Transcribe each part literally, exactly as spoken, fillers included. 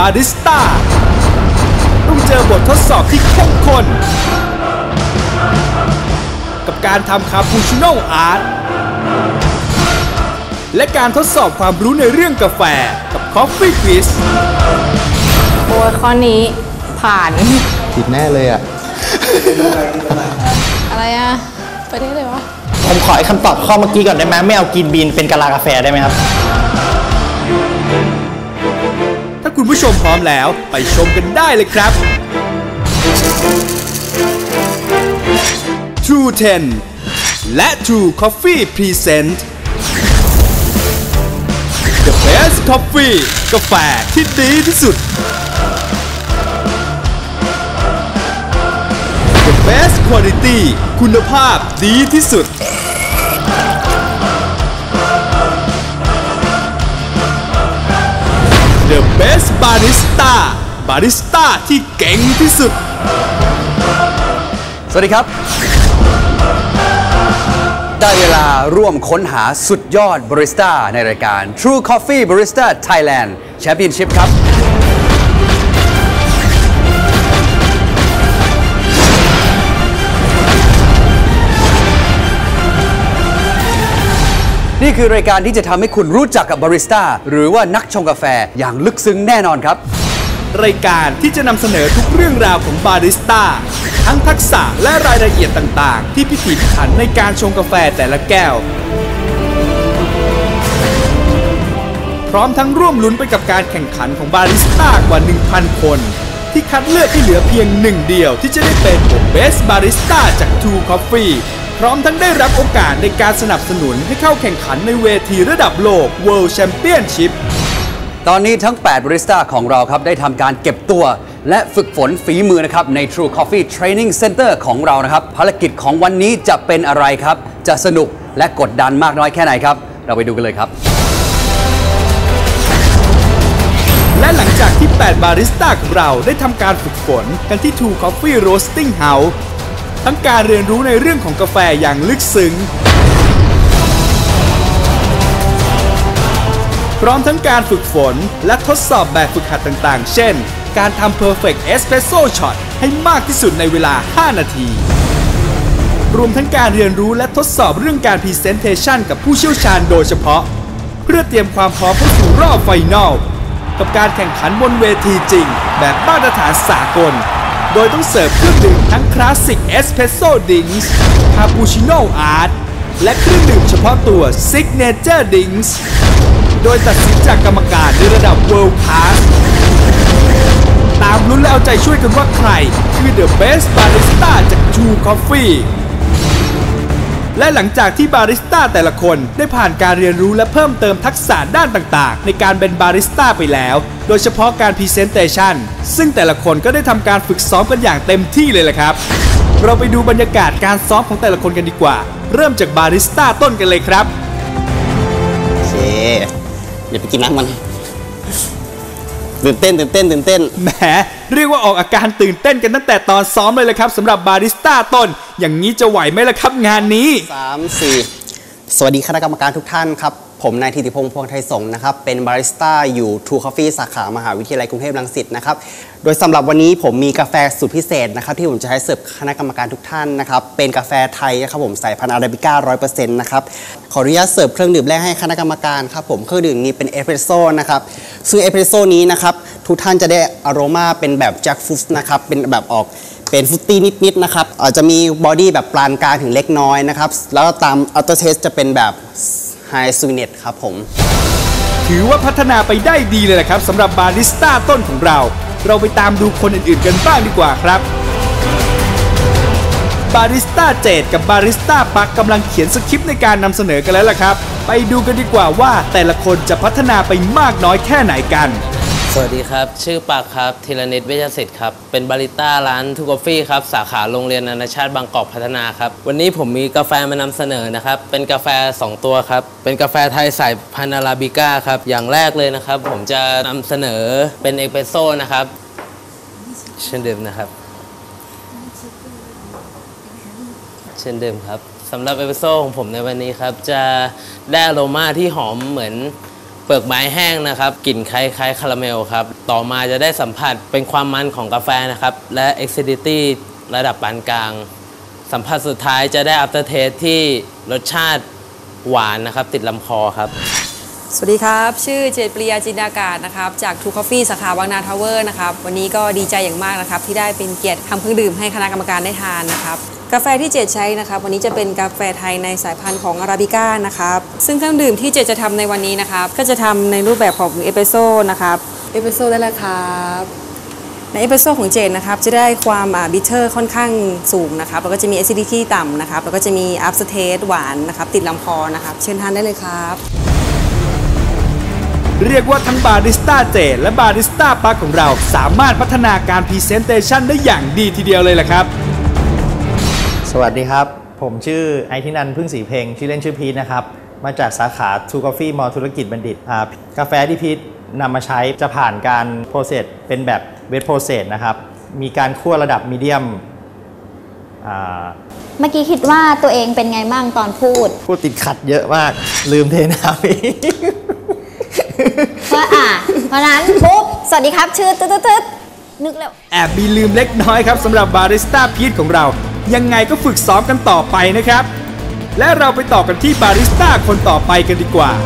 าริสต้าต้องเจอบททดสอบที่เข้มข้นกับการทำคาปูชิโน่อาร์ตและการทดสอบความรู้ในเรื่องกาแฟกับ Coffee Quiz โอ้ยข้อนี้ผ่านผิดแน่เลยอ่ะอะไรอ่ะไปได้เลยวะผมขอคำตอบข้อเมื่อกี้ก่อนได้ไหมไม่เอากินบีนเป็นกะลากาแฟได้ไหมครับถ้าคุณผู้ชมพร้อมแล้วไปชมกันได้เลยครับ True เท็น และ True Coffee Present The Best Coffee กาแฟที่ดีที่สุด The Best Quality คุณภาพดีที่สุด The Best Barista Barista ที่เก่งที่สุดสวัสดีครับได้เวลาร่วมค้นหาสุดยอดบาริสต้าในรายการ True Coffee Barista Thailand Championship ครับนี่คือรายการที่จะทำให้คุณรู้จักกับบาริสต้าหรือว่านักชงกาแฟอย่างลึกซึ้งแน่นอนครับรายการที่จะนำเสนอทุกเรื่องราวของบาริสต้าทั้งทักษะและรายละเอียดต่างๆที่พิถีพิถันในการชงกาแฟแต่ละแก้วพร้อมทั้งร่วมลุ้นไปกับการแข่งขันของบาริสต้ากว่า หนึ่งพัน คนที่คัดเลือกให้เหลือเพียงหนึ่งเดียวที่จะได้เป็น The Best Barista จาก True Coffee พร้อมทั้งได้รับโอกาสในการสนับสนุนให้เข้าแข่งขันในเวทีระดับโลก World Championship ตอนนี้ทั้งแปดบาริสต้าของเราครับได้ทำการเก็บตัวและฝึกฝนฝีมือนะครับใน True Coffee Training Center ของเรานะครับภารกิจของวันนี้จะเป็นอะไรครับจะสนุกและกดดันมากน้อยแค่ไหนครับเราไปดูกันเลยครับและหลังจากที่แปดบาริสต้าของเราได้ทำการฝึกฝนกันที่ True Coffee Roasting House ทั้งการเรียนรู้ในเรื่องของกาแฟอย่างลึกซึ้งพร้อมทั้งการฝึกฝนและทดสอบแบบฝึกหัดต่างๆเช่นการทำ Perfect Espresso Shot ให้มากที่สุดในเวลาห้านาทีรวมทั้งการเรียนรู้และทดสอบเรื่องการ Presentation กับผู้เชี่ยวชาญโดยเฉพาะเพื่อเตรียมความพร้อมเข้าสู่รอบไฟนอลกับการแข่งขันบนเวทีจริงแบบมาตรฐานสากลโดยต้องเสิร์ฟเครื่องดื่มทั้งคลาสสิกเอสเพรสโซ่ดิงส์คาปูชิโน่อาร์ตและเครื่องดื่มเฉพาะตัว Signature Drinks โดยตัดสินจากกรรมการในระดับ World Class ตามลุ้นและเอาใจช่วยกันว่าใครคือ The Best Barista จาก True Coffee และหลังจากที่บาริสต้าแต่ละคนได้ผ่านการเรียนรู้และเพิ่มเติมทักษะด้านต่างๆในการเป็นบาริสต้าไปแล้วโดยเฉพาะการ Presentation ซึ่งแต่ละคนก็ได้ทำการฝึกซ้อมกันอย่างเต็มที่เลยแหละครับเราไปดูบรรยากาศการซ้อมของแต่ละคนกันดีกว่าเริ่มจากบาริสต้าต้นกันเลยครับโอเคเดี๋ยวไปกินน้ำมันตื่นเต้นตื่นเต้นตื่นเต้นแหมเรียกว่าออกอาการตื่นเต้นกันตั้งแต่ตอนซ้อมเลยเลยครับสำหรับบาริสต้าต้นอย่างนี้จะไหวไหมล่ะครับงานนี้สาม สี่สวัสดีคณะกรรมการทุกท่านครับผมนายธิติพงษ์พวงไทยสงฆ์นะครับเป็นบาริสต้าอยู่ True Coffee สาขามหาวิทยาลัยกรุงเทพรังสิตนะครับโดยสำหรับวันนี้ผมมีกาแฟสูตรพิเศษนะครับที่ผมจะให้เสิร์ฟคณะกรรมการทุกท่านนะครับเป็นกาแฟไทยนะครับผมสายพันธุ์อาราบิก้า ร้อยเปอร์เซ็นต์ นะครับขออนุญาตเสิร์ฟเครื่องดื่มแรกให้คณะกรรมการครับผมเครื่องดื่มนี้เป็นเอสเปรสโซ่นะครับซึ่งเอสเปรสโซ่นี้นะครับทุกท่านจะได้อโรมาเป็นแบบแจ็คฟรุตนะครับเป็นแบบออกเป็นฟรุตตี้นิดๆนะครับอาจจะมีบอดี้แบบปานกลางถึงเล็กน้อยนะครับแล้วตามอัลเตอร์เทสจะเป็นแบบไฮซูเนตครับผมถือว่าพัฒนาไปได้ดีเลยแหละครับสำหรับบาริสต้าต้นของเราเราไปตามดูคนอื่นๆกันบ้างดีกว่าครับบาริสต้าเจดกับบาริสต้าปักกำลังเขียนสคริปต์ในการนำเสนอกันแล้วล่ะครับไปดูกันดีกว่าว่าแต่ละคนจะพัฒนาไปมากน้อยแค่ไหนกันสวัสดีครับชื่อปากครับธีรนิตเวชศิษฐ์ครับเป็นบาริสต้าร้านทูกาแฟครับสาขาโรงเรียนนานาชาติบางกอกพัฒนาครับวันนี้ผมมีกาแฟมานำเสนอนะครับเป็นกาแฟสองตัวครับเป็นกาแฟไทยสายพันธุ์อาราบิก้าครับอย่างแรกเลยนะครับผมจะนำเสนอเป็นเอสเปรสโซ่นะครับเช่นเดิมนะครับเช่นเดิมครับสำหรับเอสเปรสโซ่ของผมในวันนี้ครับจะได้อโรมาที่หอมเหมือนเปลือกไม้แห้งนะครับกลิ่นคล้ายๆคาราเมลครับต่อมาจะได้สัมผัสเป็นความมันของกาแฟนะครับและ acidity ระดับปานกลางสัมผัสสุดท้ายจะได้ after taste ที่รสชาติหวานนะครับติดลำคอครับสวัสดีครับชื่อเจตปริยาจินดากาศนะครับจากทูคอฟฟี่สาขาบางนาทาวเวอร์นะครับวันนี้ก็ดีใจอย่างมากนะครับที่ได้เป็นเกียรติทำเครื่องดื่มให้คณะกรรมการได้ทานนะครับกาแฟที่เจตใช้นะครับวันนี้จะเป็นกาแฟไทยในสายพันธุ์ของอาราบิก้านะครับซึ่งเครื่องดื่มที่เจตจะทำในวันนี้นะครับก็จะทำในรูปแบบของเอสเปรสโซ่นะครับเอสเปรสโซ่ได้แล้วครับในเอสเปรสโซ่ของเจตนะครับจะได้ความบิทเทอร์ค่อนข้างสูงนะครับแล้วก็จะมี acidity ต่ำนะครับแล้วก็จะมี after taste หวานนะครับติดลำคอนะครับเชิญทานได้เลยครับเรียกว่าทั้งบาริสต้าเจและบาริสต้าปักของเราสามารถพัฒนาการพรีเซนเตชันได้อย่างดีทีเดียวเลยล่ะครับสวัสดีครับผมชื่อไอทินันท์พึ่งศรีเพ็งชื่อเล่นชื่อพีทนะครับมาจากสาขา True Coffee มอธุรกิจบัณฑิตกาแฟที่พีทนำมาใช้จะผ่านการโปรเซสเป็นแบบเวทโปรเซสนะครับมีการคั่วระดับมีเดียมเมื่อกี้คิดว่าตัวเองเป็นไงบ้างตอนพูดพูดติดขัดเยอะมากลืมเทน้ำอีกเพราะอ่ะเพราะนั้นปุ๊บสวัสดีครับชื่อตึ๊ดตึ๊ดนึกแล้วแอบมีลืมเล็กน้อยครับสำหรับบาริสต้าพีทของเรายังไงก็ฝึกซ้อมกันต่อไปนะครับและเราไปต่อกันที่บาริสต้าคนต่อไปกันดีกว่า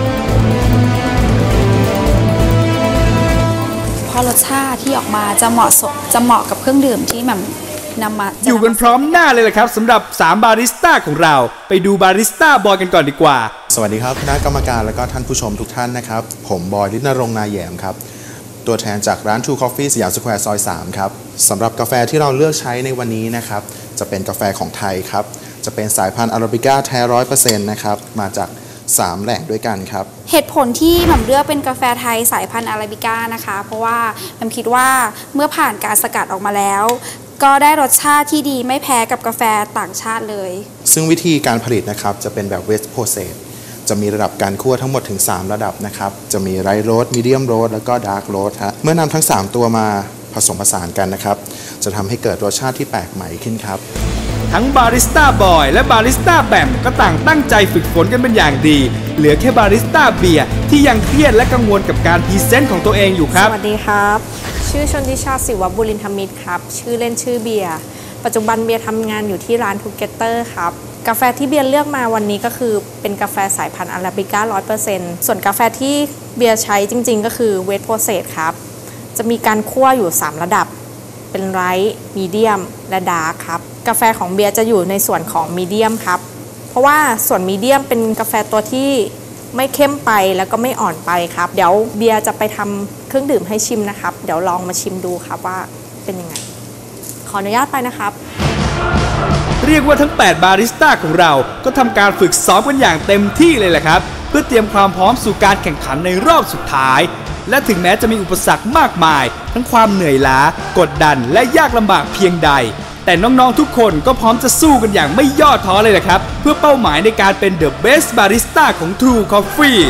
พอรสชาติที่ออกมาจะเหมาะสมจะเหมาะกับเครื่องดื่มที่แบบนำมาอยู่กันพร้อมหน้าเลยแหละครับสำหรับสามบาริสต้าของเราไปดูบาริสต้าบอยกันก่อนดีกว่าสวัสดีครับคณะกรรมการและก็ท่านผู้ชมทุกท่านนะครับผมบอยฤทธิ์ณรงค์นาแยมครับตัวแทนจากร้าน True Coffee สยามสแควร์ซอยสามครับสำหรับกาแฟที่เราเลือกใช้ในวันนี้นะครับจะเป็นกาแฟของไทยครับจะเป็นสายพันธุ์อาราบิก้าแท้ ร้อยเปอร์เซ็นต์ นะครับมาจากสามแหล่งด้วยกันครับเหตุผลที่แหม่มเลือกเป็นกาแฟไทยสายพันธุ์อาราบิก้านะคะเพราะว่าแหม่มคิดว่าเมื่อผ่านการสกัดออกมาแล้วก็ได้รสชาติที่ดีไม่แพ้กับกาแฟต่างชาติเลยซึ่งวิธีการผลิตนะครับจะเป็นแบบเวสโปรเซสจะมีระดับการคั่วทั้งหมดถึงสามระดับนะครับจะมีไรโรสมีเดียมโรสแล้วก็ดาร์กโรสฮะเมื่อนำทั้งสามตัวมาผสมผสานกันนะครับจะทำให้เกิดรสชาติที่แปลกใหม่ขึ้นครับทั้งบาริสต้าบอยและบาริสต้าแบมก็ต่างตั้งใจฝึกฝนกันเป็นอย่างดีเหลือแค่บาริสต้าเบียร์ที่ยังเครียดและกังวลกับการพรีเซนต์ของตัวเองอยู่ครับสวัสดีครับชื่อชนทิชาศิวบุรินทมิตรครับชื่อเล่นชื่อเบียร์ปัจจุบันเบียร์ทำงานอยู่ที่ร้านทูเกเตอร์ครับกาแฟที่เบียร์เลือกมาวันนี้ก็คือเป็นกาแฟสายพันธุ์อาราบิก้า ร้อยเปอร์เซ็นต์ ส่วนกาแฟที่เบียร์ใช้จริงๆก็คือเวทโปรเซสครับจะมีการคั่วอยู่สามระดับเป็นไรท์มีเดียมและดาร์กครับกาแฟของเบียร์จะอยู่ในส่วนของมีเดียมครับเพราะว่าส่วนมีเดียมเป็นกาแฟตัวที่ไม่เข้มไปแล้วก็ไม่อ่อนไปครับเดี๋ยวเบียร์จะไปทำเครื่องดื่มให้ชิมนะครับเดี๋ยวลองมาชิมดูครับว่าเป็นยังไงขออนุญาตไปนะครับเรียกว่าทั้งแปดบาริสต้าของเราก็ทำการฝึกซ้อมกันอย่างเต็มที่เลยแหละครับเพื่อเตรียมความพร้อมสู่การแข่งขันในรอบสุดท้ายและถึงแม้จะมีอุปสรรคมากมายทั้งความเหนื่อยล้ากดดันและยากลำบากเพียงใดแต่น้องๆทุกคนก็พร้อมจะสู้กันอย่างไม่ย่อท้อเลยแหละครับเพื่อเป้าหมายในการเป็น The Best Barista ของ True Coffee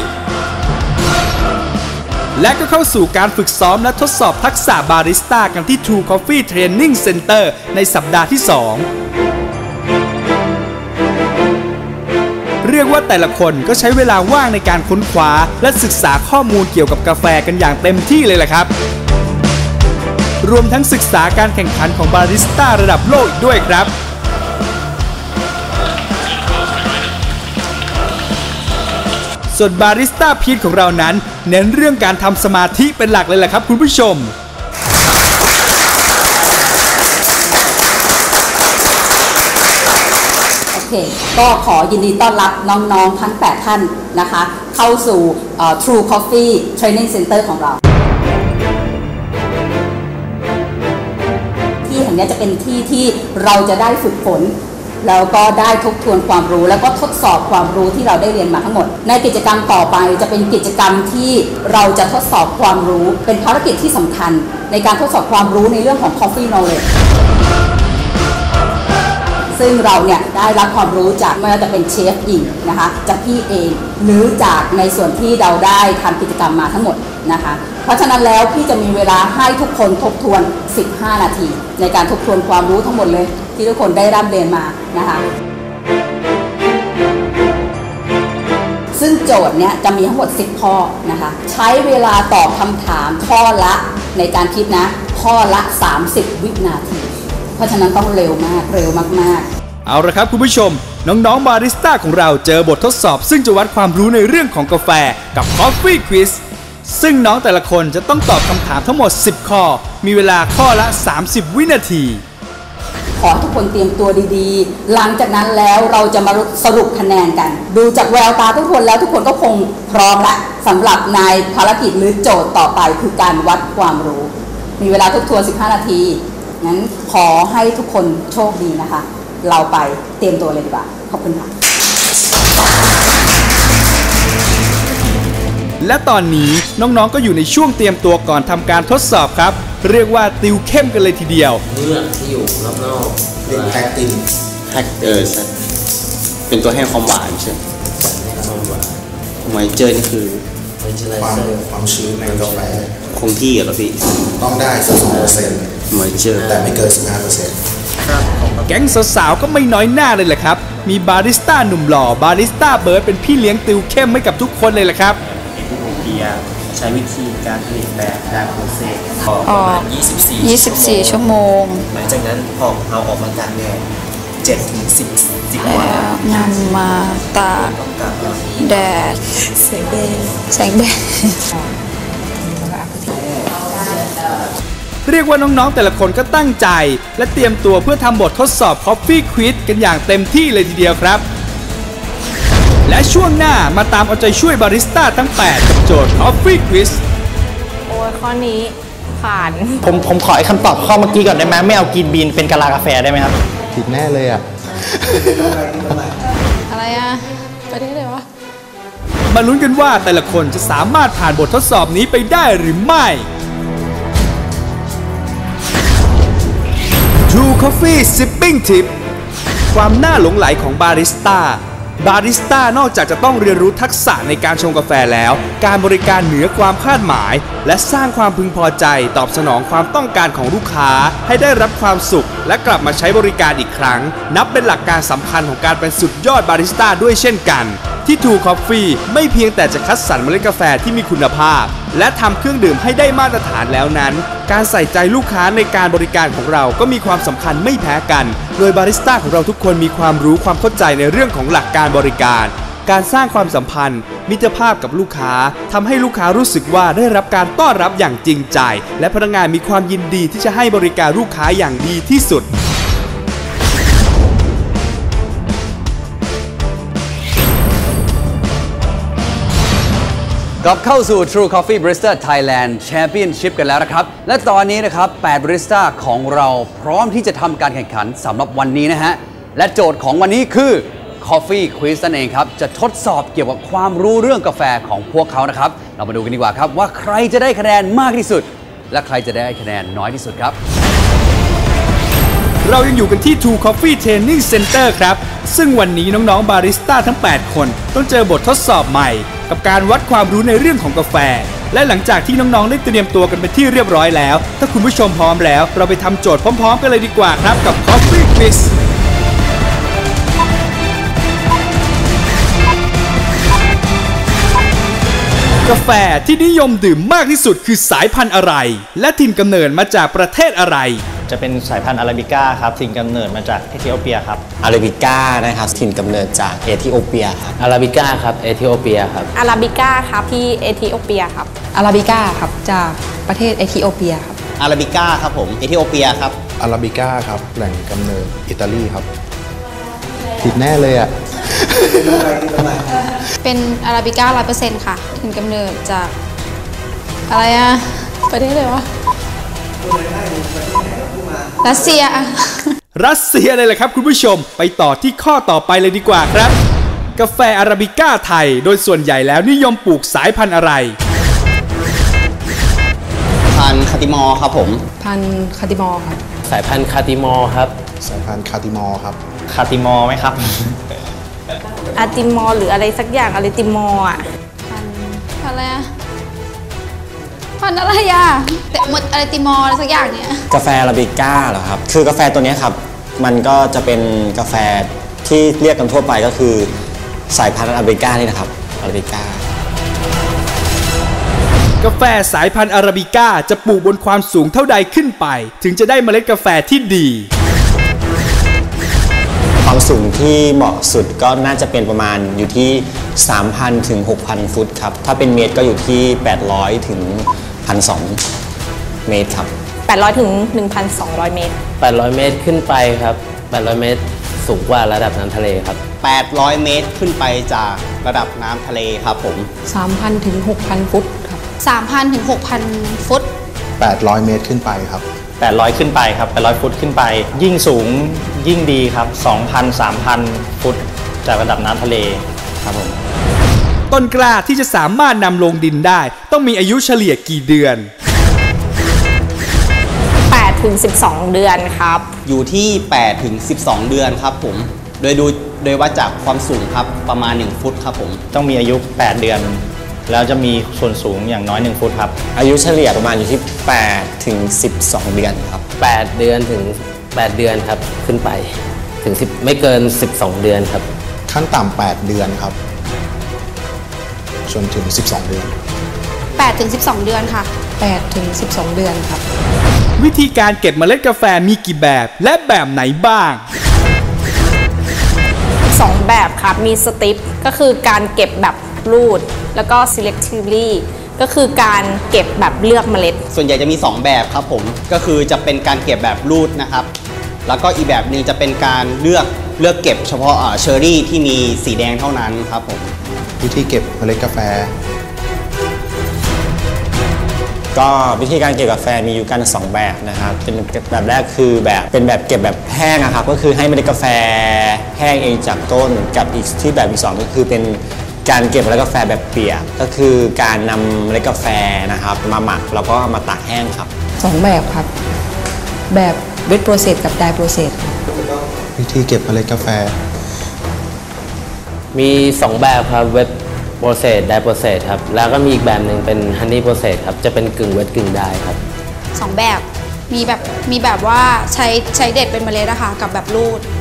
และก็เข้าสู่การฝึกซ้อมและทดสอบทักษะบาริสต้ากันที่ True Coffee Training Center ในสัปดาห์ที่สองเรียกว่าแต่ละคนก็ใช้เวลาว่างในการค้นคว้าและศึกษาข้อมูลเกี่ยวกับกาแฟกันอย่างเต็มที่เลยแหละครับรวมทั้งศึกษาการแข่งขันของบาริสต้าระดับโลกอีกด้วยครับส่วนบาริสต้าพีทของเรานั้นเน้นเรื่องการทำสมาธิเป็นหลักเลยแหละครับคุณผู้ชมโอเคก็ขอยินดีต้อนรับน้องๆทั้งแปดท่านนะคะเข้าสู่ True Coffee Training Center ของเราที่แห่งนี้จะเป็นที่ที่เราจะได้ฝึกฝนแล้วก็ได้ทบทวนความรู้แล้วก็ทดสอบความรู้ที่เราได้เรียนมาทั้งหมดในกิจกรรมต่อไปจะเป็นกิจกรรมที่เราจะทดสอบความรู้เป็นภารกิจที่สำคัญในการทดสอบความรู้ในเรื่องของ Coffee Knowledge ซึ่งเราเนี่ยได้รับความรู้จากไม่ว่าจะเป็นเชฟหญิงนะคะจากพี่เองหรือจากในส่วนที่เราได้ทำกิจกรรมมาทั้งหมดนะคะเพราะฉะนั้นแล้วพี่จะมีเวลาให้ทุกคนทบทวนสิบห้านาทีในการทบทวนความรู้ทั้งหมดเลยที่ทุกคนได้ร่ำเรียนมานะคะซึ่งโจทย์เนี่ยจะมีทั้งหมดสิบข้อนะคะใช้เวลาตอบคำถามข้อละในการคิดนะข้อละสามสิบวินาทีเพราะฉะนั้นต้องเร็วมากเร็วมากๆเอาละครับคุณผู้ชมน้องๆบาริสต้าของเราเจอบททดสอบซึ่งจะวัดความรู้ในเรื่องของกาแฟกับ Coffee Quiz ซึ่งน้องแต่ละคนจะต้องตอบคำถามทั้งหมดสิบข้อมีเวลาข้อละสามสิบวินาทีขอทุกคนเตรียมตัวดีๆหลังจากนั้นแล้วเราจะมาสรุปคะแนนกันดูจากแววตาทุกคนแล้วทุกคนก็คงพร้อมละสำหรับในภารกิจหรือโจทย์ต่อไปคือการวัดความรู้มีเวลาทบทวนสิบห้านาทีงั้นขอให้ทุกคนโชคดีนะคะเราไปเตรียมตัวเลยดีกว่าขอบคุณค่ะและตอนนี้น้องๆก็อยู่ในช่วงเตรียมตัวก่อนทำการทดสอบครับเรียกว่าติวเข้มกันเลยทีเดียวเมือกที่อยู่รอบๆเป็นแพคตินแพคเออใช่เป็นตัวให้ความหวานใช่ไหมไมเจอร์นี่คือความความชื้นในกาแฟคงที่เหรอพี่ต้องได้สักสองเปอร์เซ็นต์ไมเจอร์แต่ไม่เกินสิบห้าเปอร์เซ็นต์แก๊งสาวๆก็ไม่น้อยหน้าเลยแหละครับมีบาริสต้าหนุ่มหล่อบาริสต้าเบิร์ดเป็นพี่เลี้ยงติวเข้มให้กับทุกคนเลยแหละครับเบียร์ใช้วิธีการผลิตแบบการโปรเซสประมาณยี่สิบสี่ชั่วโมงหลังจากนั้นพอเอาออกมาจากแดดเจ็ดถึงสิบสิบวันนำมาตากแดดแสงแดดแสงแดดเรียกว่าน้องๆแต่ละคนก็ตั้งใจและเตรียมตัวเพื่อทำบททดสอบ Coffee Quiz กันอย่างเต็มที่เลยทีเดียวครับและช่วงหน้ามาตามเอาใจช่วยบาริสต้าทั้งแปดกับโจทย์ Coffee Quiz โอ้ยข้อนี้ผ่านผมผมขอไอ้คำตอบข้อเมื่อกี้ก่อนได้ไหมไม่เอากินบีนเป็นกะลากาแฟได้ไหมครับผิดแน่เลยอ่ะอะไรอ่ะไปได้เลยวะมาลุ้นกันว่าแต่ละคนจะสามารถผ่านบททดสอบนี้ไปได้หรือไม่ True Coffee Sipping Tip ความน่าหลงไหลของบาริสต้าบาริสต้านอกจากจะต้องเรียนรู้ทักษะในการชงกาแฟแล้วการบริการเหนือความคาดหมายและสร้างความพึงพอใจตอบสนองความต้องการของลูกค้าให้ได้รับความสุขและกลับมาใช้บริการอีกครั้งนับเป็นหลักการสำคัญของการเป็นสุดยอดบาริสต้าด้วยเช่นกันที่ True Coffee ไม่เพียงแต่จะคัดสรรเมล็ดกาแฟที่มีคุณภาพและทำเครื่องดื่มให้ได้มาตรฐานแล้วนั้นการใส่ใจลูกค้าในการบริการของเราก็มีความสำคัญไม่แพ้กันโดยบาริสต้าของเราทุกคนมีความรู้ความเข้าใจในเรื่องของหลักการบริการการสร้างความสัมพันธ์มิตรภาพกับลูกค้าทำให้ลูกค้ารู้สึกว่าได้รับการต้อนรับอย่างจริงใจและพนักงานมีความยินดีที่จะให้บริการลูกค้าอย่างดีที่สุดกลับเข้าสู่ True Coffee Barista Thailand Championship กันแล้วนะครับและตอนนี้นะครับแปดบาริสต้าของเราพร้อมที่จะทำการแข่งขันสำหรับวันนี้นะฮะและโจทย์ของวันนี้คือ Coffee Quiz นั่นเองครับจะทดสอบเกี่ยวกับความรู้เรื่องกาแฟของพวกเขานะครับเรามาดูกันดีกว่าครับว่าใครจะได้คะแนนมากที่สุดและใครจะได้คะแนนน้อยที่สุดครับเรายังอยู่กันที่ True Coffee Training Center ครับซึ่งวันนี้น้องๆบาริสต้าทั้งแปดคนต้องเจอบททดสอบใหม่กับการวัดความรู้ในเรื่องของกาแฟและหลังจากที่น้องๆได้เตรียมตัวกันเป็นที่เรียบร้อยแล้วถ้าคุณผู้ชมพร้อมแล้วเราไปทำโจทย์พร้อมๆกันเลยดีกว่าครับกับ Coffee Quiz กาแฟที่นิยมดื่มมากที่สุดคือสายพันธุ์อะไรและถิ่นกำเนิดมาจากประเทศอะไรจะเป็นสายพันธุ์อาราบิก้าครับถิ่นกำเนิดมาจากเอธิโอเปียครับอาราบิก้านะครับถิ่นกำเนิดจากเอธิโอเปียครับอาราบิก้าครับเอธิโอเปียครับอาราบิก้าครับที่เอธิโอเปียครับอาราบิก้าครับจากประเทศเอธิโอเปียครับอาราบิก้าครับผมเอธิโอเปียครับอาราบิก้าครับแหล่งกำเนิดอิตาลีครับผิดแน่เลยอ่ะเป็นอาราบิก้าร้อยเปอร์เซ็นต์ค่ะถิ่นกำเนิดจากอะไรอะประเทศอะไรวะรัสเซียรัสเซียเลยแหละครับคุณผู้ชมไปต่อที่ข้อต่อไปเลยดีกว่าครับกาแฟอาราบิก้าไทยโดยส่วนใหญ่แล้วนิยมปลูกสายพันธุ์อะไรพันธุ์คาติมอร์ครับผมพันธุ์คาติมอร์ครับสายพันธุ์คาติมอร์ครับสายพันธุ์คาติมอร์ครับคาติมอร์ไหมครับอาติมอร์หรืออะไรสักอย่างอะไรติมอร์อ่ะพันอะไรอะพันอะไรอ่ะแต่หมดอะไรติมอร์อะไรสักอย่างเนี้ยกาแฟอาราบิก้าเหรอครับคือกาแฟตัวนี้ครับมันก็จะเป็นกาแฟที่เรียกกันทั่วไปก็คือสายพันธุ์อาราบิก้านี่นะครับอาราบิก้ากาแฟสายพันธุ์อาราบิก้าจะปลูกบนความสูงเท่าใดขึ้นไปถึงจะได้เมล็ดกาแฟที่ดีความสูงที่เหมาะสุดก็น่าจะเป็นประมาณอยู่ที่ สามพัน ถึง หกพัน ฟุตครับถ้าเป็นเมตรก็อยู่ที่ แปดร้อย ถึง หนึ่งพันสองร้อย เมตรครับแปดร้อยถึง หนึ่งพันสองร้อย เมตรแปดร้อยเมตรขึ้นไปครับแปดร้อยเมตรสูงกว่าระดับน้ำทะเลครับแปดร้อยเมตรขึ้นไปจากระดับน้ำทะเลครับผมสามพัน ถึง หกพัน ฟุตครับสามพัน ถึง หกพัน ฟุตแปดร้อยเมตรขึ้นไปครับแปดร้อยขึ้นไปครับแปดร้อยฟุตขึ้นไปยิ่งสูงยิ่งดีครับ สองพัน สามพัน ฟุตจากระดับน้ำทะเลครับผมต้นกล้าที่จะสามารถนำลงดินได้ต้องมีอายุเฉลี่ยกี่เดือนแปดถึงสิบสอง เดือนครับอยู่ที่แปดถึงสิบสอง เดือนครับผมโดยดูโดยวัดจากความสูงครับประมาณหนึ่งฟุตครับผมต้องมีอายุแปดเดือนแล้วจะมีส่วนสูงอย่างน้อยหนึ่งฟุตครับอายุเฉลี่ยประมาณอยู่ที่แปดถึงสิบสอง เดือนครับแปดเดือนถึงแปดเดือนครับขึ้นไปถึงสิบไม่เกินสิบสอง เดือนครับขั้นต่ำแปดเดือนครับจนถึงสิบสอง เดือนแปดถึงสิบสอง เดือนค่ะแปดถึงสิบสอง เดือนครับวิธีการเก็บเมล็ดกาแฟมีกี่แบบและแบบไหนบ้างสองแบบครับมีสติปก็คือการเก็บแบบรูดแล้วก็ selectively ก็คือการเก็บแบบเลือกเมล็ดส่วนใหญ่จะมีสองแบบครับผมก็คือจะเป็นการเก็บแบบรูดนะครับแล้วก็อีกแบบหนึ่งจะเป็นการเลือกเลือกเก็บเฉพาะเชอร์รี่ที่มีสีแดงเท่านั้นครับผมวิธีเก็บเมล็ดกาแฟก็วิธีการเก็บกาแฟมีอยู่กันสองแบบนะครับเป็นแบบแรกคือแบบเป็นแบบเก็บแบบแห้งนะครับก็คือให้เมล็ดกาแฟแห้งเองจากต้นกับอีกที่แบบที่สองก็คือเป็นการเก็บเมล็ดกาแฟแบบเปียกก็คือการนำเมล็ดกาแฟนะครับมาหมักแล้วก็มาตากแห้งครับสองแบบครับแบบเวทโปรเซสกับไดโปรเซสวิธีเก็บเมล็ดกาแฟมีสองแบบครับเวทโปรเซสไดโปรเซสครับแล้วก็มีอีกแบบหนึ่งเป็นฮันนี่โปรเซสครับจะเป็นกึ่งเวทกึ่งไดครับสองแบบมีแบบมีแบบว่าใช้ใช้เด็ดเป็นเมล็ดนะคะกับแบบรูด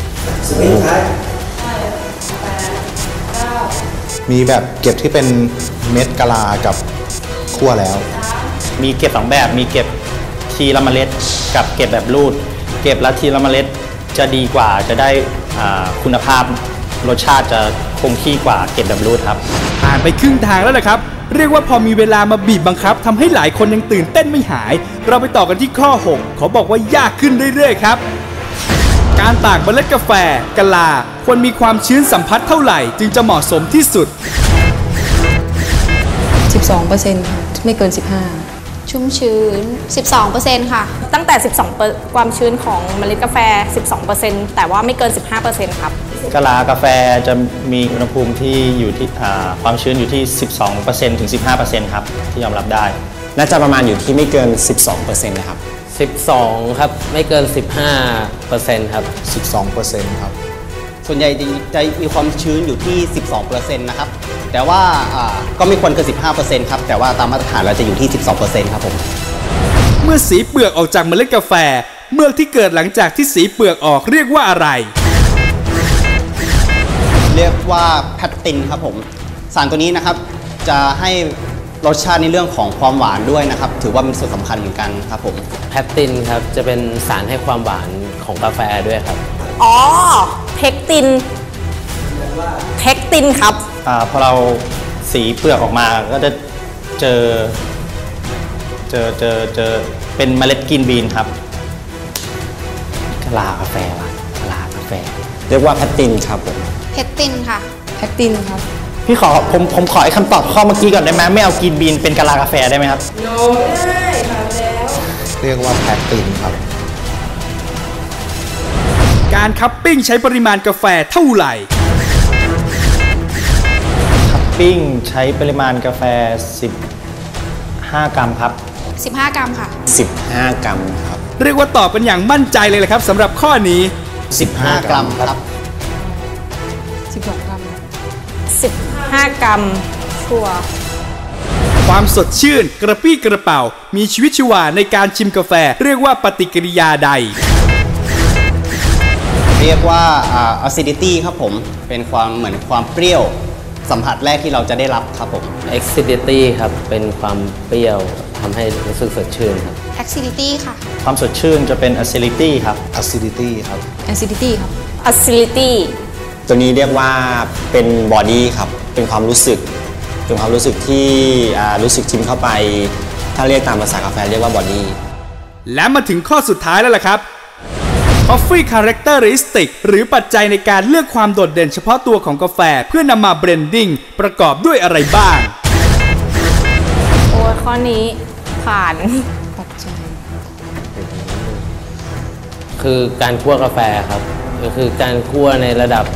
มีแบบเก็บที่เป็นเม็ดกะลากับคั่วแล้วมีเก็บสองแบบมีเก็บทีละเมล็ดกับเก็บแบบรูดเก็บแล้วทีละเมล็ดจะดีกว่าจะได้คุณภาพรสชาติจะคงที่กว่าเก็บแบบรูดครับผ่านไปครึ่งทางแล้วนะครับเรียกว่าพอมีเวลามาบีบบังคับทำให้หลายคนยังตื่นเต้นไม่หายเราไปต่อกันที่ข้อหกขอบอกว่ายากขึ้นเรื่อยๆครับการตากเมล็ดกาแฟกะลาควรมีความชื้นสัมผัสเท่าไหร่จึงจะเหมาะสมที่สุดสิบสองเปอร์เซ็นต์ ไม่เกินสิบห้าชุ่มชื้น สิบสองเปอร์เซ็นต์ ค่ะตั้งแต่สิบสองเปอร์เซ็นต์ความชื้นของเมล็ดกาแฟ สิบสองเปอร์เซ็นต์ แต่ว่าไม่เกิน สิบห้าเปอร์เซ็นต์ ครับกะลากาแฟจะมีอุณหภูมิที่อยู่ที่ความชื้นอยู่ที่ สิบสองเปอร์เซ็นต์ ถึง สิบห้าเปอร์เซ็นต์ ครับที่ยอมรับได้น่าจะประมาณอยู่ที่ไม่เกิน สิบสองเปอร์เซ็นต์ นะครับสิบสองครับไม่เกิน สิบห้าเปอร์เซ็นต์ ครับสิบสองเปอร์เซ็นต์ ครับส่วนใหญ่จะมีความชื้นอยู่ที่ สิบสองเปอร์เซ็นต์ นะครับแต่ว่าก็ไม่ควรเกิน สิบห้าเปอร์เซ็นต์ ครับแต่ว่าตามมาตรฐานเราจะอยู่ที่ สิบสองเปอร์เซ็นต์ ครับผมเมื่อสีเปลือกออกจากเมล็ดกาแฟเมือกที่เกิดหลังจากที่สีเปลือกออกเรียกว่าอะไรเรียกว่าแพคตินครับผมสารตัวนี้นะครับจะให้รสชาติในเรื่องของความหวานด้วยนะครับถือว่าเป็นส่วนสำคัญเหมือนกันครับผมแพคตินครับจะเป็นสารให้ความหวานของกาแฟด้วยครับอ๋อเพคตินเพคตินครับอ่าพอเราสีเปลือกออกมาก็จะเจอเจอเจอเจอเป็นเมล็ดกรีนบีนครับกะลากาแฟว่ะกะลากาแฟเรียกว่าแพคตินครับผมเพคตินค่ะแพคตินครับพี่ขอผมผมขอไอ้คำตอบข้อเมื่อกี้ก่อนได้ไหมไม่เอากรีนบีนเป็นกะลากาแฟได้ไหมครับโน้ได้ค่ะแล้วเรียกว่าแพคตินครับการคัพปิ้งใช้ปริมาณกาแฟเท่าไหร่คัพปิ้งใช้ปริมาณกาแฟสิบห้ากรัมครับสิบห้ากรัมค่ะสิบห้ากรัมครับเรียกว่าตอบกันอย่างมั่นใจเลยเลยครับสำหรับข้อนี้สิบห้ากรัมครับสิบสองกรัมสิบห้ากรัมชัวร์ความสดชื่นกระปี้กระเป๋ามีชีวิตชีวาในการชิมกาแฟเรียกว่าปฏิกิริยาใดเรียกว่า acidity ครับผมเป็นความเหมือนความเปรี้ยวสัมผัสแรกที่เราจะได้รับครับผม Acidity ครับ เป็นความเปรี้ยวทำให้รู้สึกสดชื่นครับ Acidity ค่ะความสดชื่นจะเป็น acidity ครับ acidity ครับ Acidity ครับ Acidity ตัวนี้เรียกว่าเป็นบอดี้ครับเป็นความรู้สึกเป็นความรู้สึกที่รู้สึกชิมเข้าไปถ้าเรียกตามภาษากาแฟเรียกว่าบอดี้และมาถึงข้อสุดท้ายแล้วล่ะครับ Coffee Characteristic หรือปัจจัยในการเลือกความโดดเด่นเฉพาะตัวของกาแฟเพื่อนำมาเบรนดิ้งประกอบด้วยอะไรบ้างโอ้ยข้อนี้ผ่านปัจจัยคือการคั่วกาแฟครับก็คือการคั่วในระดับ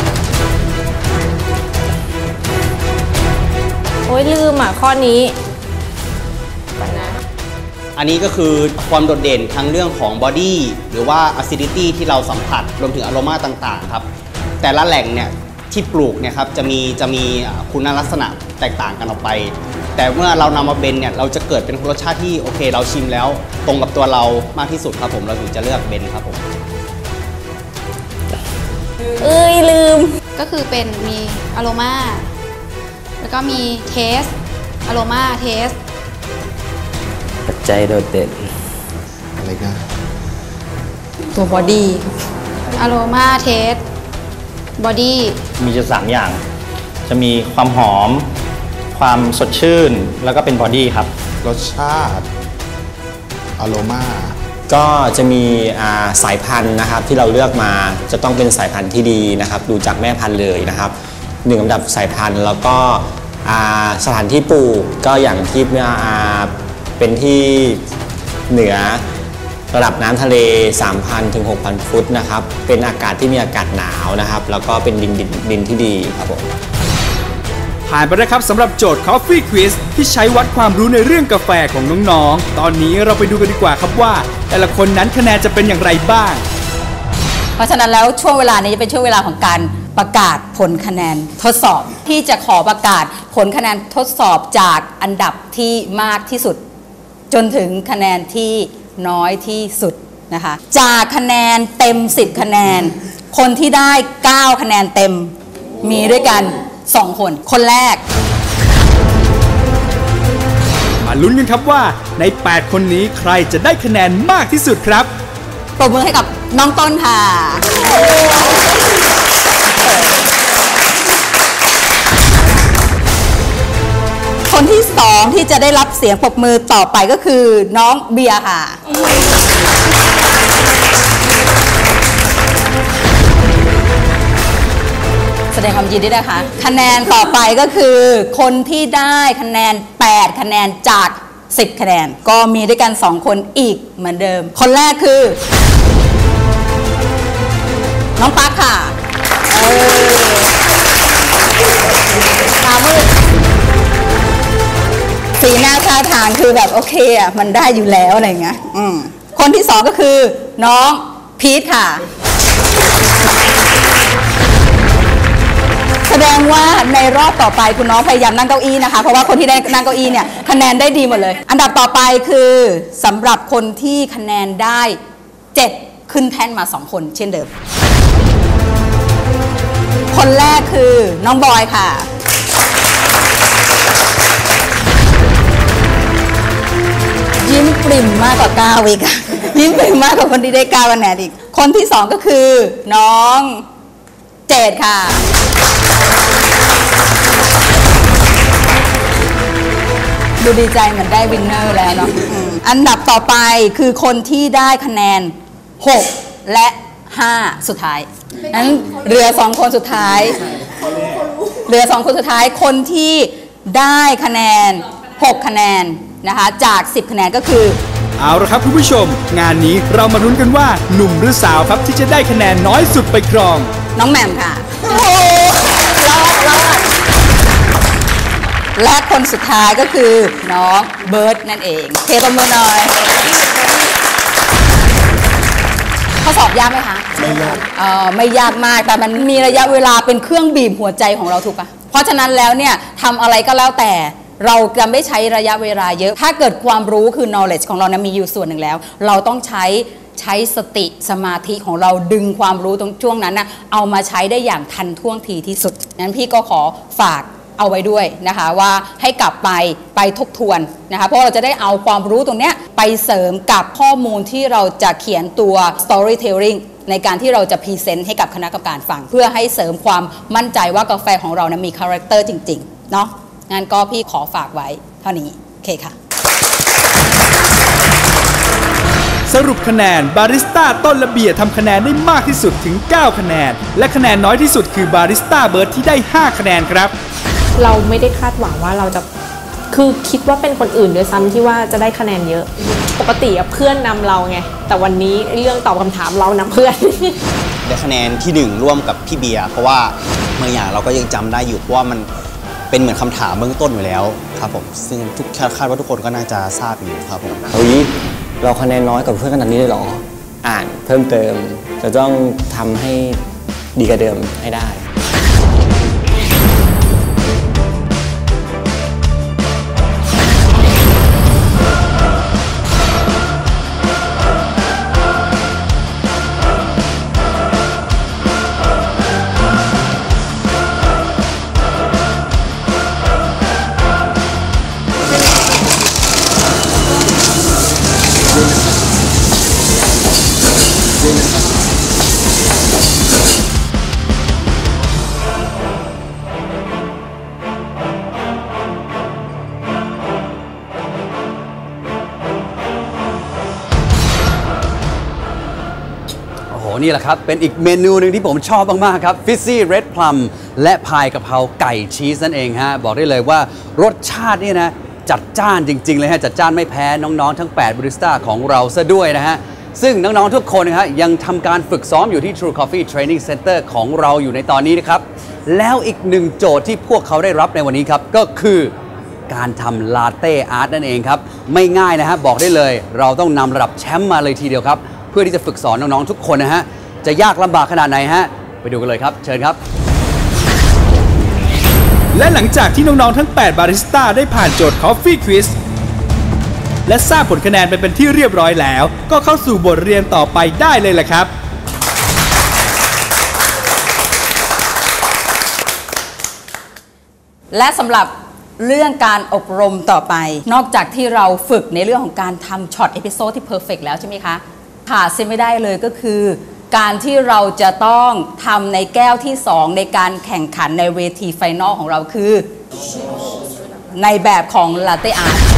โอ้ยลืมอ่ะข้อนี้ก่อนนะอันนี้ก็คือความโดดเด่นทั้งเรื่องของบอดี้หรือว่า acidity ที่เราสัมผัสรวมถึงอโรมาต่างๆครับแต่ละแหล่งเนี่ยที่ปลูกเนี่ยครับจะมีจะมีคุณลักษณะแตกต่างกันออกไปแต่เมื่อเรานำมาเบนเนี่ยเราจะเกิดเป็นรสชาติที่โอเคเราชิมแล้วตรงกับตัวเรามากที่สุดครับผมเราถึงจะเลือกเบนครับผมเอ้ยลืมก็คือเป็นมีอโรมาแล้วก็มีเทสอโรมาเทสปัจจัยโดดเด่นอะไรนะตัวบอดี้อโรมาเทสบอดี้มีจะสามอย่างจะมีความหอมความสดชื่นแล้วก็เป็นบอดี้ครับรสชาติอโรมาก็จะมีสายพันธุ์นะครับที่เราเลือกมาจะต้องเป็นสายพันธุ์ที่ดีนะครับดูจากแม่พันธุ์เลยนะครับหนึ่งลำดับสายพันธุ์แล้วก็สถานที่ปลูกก็อย่างที่เป็นที่เหนือระดับน้ำทะเล สามพัน ถึง หกพัน ฟุตนะครับเป็นอากาศที่มีอากาศหนาวนะครับแล้วก็เป็นดินดินดินที่ดีครับผมผ่านไปแล้วครับสำหรับโจทย์ Coffee Quiz ที่ใช้วัดความรู้ในเรื่องกาแฟของน้องๆตอนนี้เราไปดูกันดีกว่าครับว่าแต่ละคนนั้นคะแนนจะเป็นอย่างไรบ้างเพราะฉะนั้นแล้วช่วงเวลานี้จะเป็นช่วงเวลาของการประกาศผลคะแนนทดสอบที่จะขอประกาศผลคะแนนทดสอบจากอันดับที่มากที่สุดจนถึงคะแนนที่น้อยที่สุดนะคะจากคะแนนเต็มสิบคะแนนคนที่ได้เก้าคะแนนเต็มมีด้วยกันสองคนคนแรกมาลุ้นกันครับว่าในแปดคนนี้ใครจะได้คะแนนมากที่สุดครับปรบมือให้กับน้องต้นค่ะคนที่สองที่จะได้รับเสียงปรบมือต่อไปก็คือน้องเบียร์ค่ะแสดงความยินดีด้วยนะคะคะแนนต่อไปก็คือคนที่ได้คะแนนแปดคะแนนจากสิบคะแนนก็มีด้วยกันสองคนอีกเหมือนเดิมคนแรกคือน้องปั๊กค่ะเออตามืดสีหน้าท่าทางคือแบบโอเคอ่ะมันได้อยู่แล้วอะไรเงี้ยอืมคนที่สองก็คือน้องพีทค่ะแสดงว่าในรอบต่อไปคุณน้องพยายามนั่งเก้าอี้นะคะเพราะว่าคนที่ได้นั่งเก้าอี้เนี่ยคะแนนได้ดีหมดเลยอันดับต่อไปคือสำหรับคนที่คะแนนได้เจ็ดขึ้นแท่นมาสองคนเช่นเดิมคนแรกคือน้องบอยค่ะยิ้มปริ่มมากกว่าเก้าอีกยิ้มปริ่มมากกว่าคนที่ได้เก้าคะแนนอีกคนที่สองก็คือน้องเจดค่ะดูดีใจเหมือนได้วินเนอร์แล้วเนาะอันดับต่อไปคือคนที่ได้คะแนนหกและห้าสุดท้ายนั้นเหลือสองคนสุดท้ายเหลือสองคนสุดท้ายคนที่ได้คะแนนหกคะแนนนะคะจากสิบคะแนนก็คือเอาละครับคุณผู้ชมงานนี้เรามาลุ้นกันว่าหนุ่มหรือสาวครับที่จะได้คะแนนน้อยสุดไปครองน้องแหม่มค่ะโอ้รอดรอดและคนสุดท้ายก็คือน้องเบิร์ดนั่นเองเทปมือหน่อยข้อสอบยากไหมคะไม่ยากเอ่อไม่ยากมากแต่มันมีระยะเวลาเป็นเครื่องบีบหัวใจของเราถูกปะเพราะฉะนั้นแล้วเนี่ยทำอะไรก็แล้วแต่เราจะไม่ใช้ระยะเวลาเยอะถ้าเกิดความรู้คือ knowledge ของเรานะมีอยู่ส่วนหนึ่งแล้วเราต้องใช้ใช้สติสมาธิของเราดึงความรู้ตรงช่วงนั้นนะเอามาใช้ได้อย่างทันท่วงทีที่สุดนั้นพี่ก็ขอฝากเอาไว้ด้วยนะคะว่าให้กลับไปไปทบทวนนะคะเพราะเราจะได้เอาความรู้ตรงนี้ไปเสริมกับข้อมูลที่เราจะเขียนตัว storytelling ในการที่เราจะพรีเซนต์ให้กับคณะกรรมการฟังเพื่อให้เสริมความมั่นใจว่ากาแฟของเรานะมีคาแรคเตอร์จริงๆเนาะงั้นก็พี่ขอฝากไว้เท่านี้โอเคค่ะสรุปคะแนนบาริสต้าต้นและเบียร์ทำคะแนนได้มากที่สุดถึงเก้าคะแนนและคะแนนน้อยที่สุดคือบาริสต้าเบิร์ดที่ได้ห้าคะแนนครับเราไม่ได้คาดหวังว่าเราจะคือคิดว่าเป็นคนอื่นด้วยซ้ำที่ว่าจะได้คะแนนเยอะปกติเพื่อนนำเราไงแต่วันนี้เรื่องตอบคำถามเรานำเพื่อนได้คะแนนที่หนึ่งร่วมกับพี่เบียร์เพราะว่าบางอย่างเราก็ยังจำได้อยู่เพราะว่ามันเป็นเหมือนคำถามเบื้องต้นอยู่แล้วครับผมซึ่งทุกคาดว่าทุกคนก็น่าจะทราบอยู่ครับผมเฮ้ยเราคะแนนน้อยกับเพื่อนขนาดนี้เลยเหรออ่านเพิ่มเติมจะต้องทำให้ดีกว่าเดิมให้ได้นี่แหละครับเป็นอีกเมนูหนึ่งที่ผมชอบมากๆครับฟิซซี่เรดพลัมและพายกะเพราไก่ชีสนั่นเองฮะบอกได้เลยว่ารสชาตินี่นะจัดจ้านจริงๆเลยฮะจัดจ้านไม่แพ้น้องๆทั้งแปดบาริสต้าของเราซะด้วยนะฮะซึ่งน้องๆทุกคนนะฮะยังทำการฝึกซ้อมอยู่ที่ True Coffee Training Center ของเราอยู่ในตอนนี้นะครับแล้วอีกหนึ่งโจทย์ที่พวกเขาได้รับในวันนี้ครับก็คือการทำลาเต้อาร์ตนั่นเองครับไม่ง่ายนะฮะบอกได้เลยเราต้องนำระดับแชมป์มาเลยทีเดียวครับเพื่อที่จะฝึกสอนน้องๆทุกคนนะฮะจะยากลำบากขนาดไหนฮะไปดูกันเลยครับเชิญครับและหลังจากที่น้องๆทั้งแปดบาริสต้าได้ผ่านโจทย์ Coffee Quiz และทราบผลคะแนนไปเป็นที่เรียบร้อยแล้วก็เข้าสู่บทเรียนต่อไปได้เลยล่ะครับและสำหรับเรื่องการอบรมต่อไปนอกจากที่เราฝึกในเรื่องของการทำช็อตเอพิโซดที่เพอร์เฟกต์แล้วใช่ไหมคะขาดเสียไม่ได้เลยก็คือการที่เราจะต้องทำในแก้วที่สองในการแข่งขันในเวทีไฟนอลของเราคือในแบบของลาเต้อาร์ต